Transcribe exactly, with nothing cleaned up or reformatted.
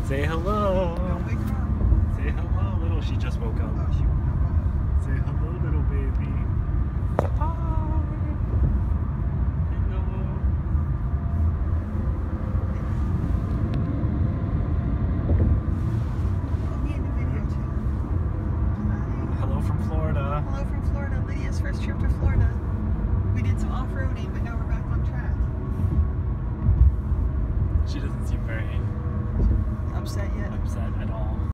Say hello. Don't wake her up. Say hello, little. She just woke up. Oh, she woke up. Say hello, little baby. Hi. Hello. Put me in the video too. Hi. Hello from Florida. Hello from Florida. Lydia's first trip to Florida. We did some off-roading, but now we're back on track. She doesn't seem very Upset yet? upset at all.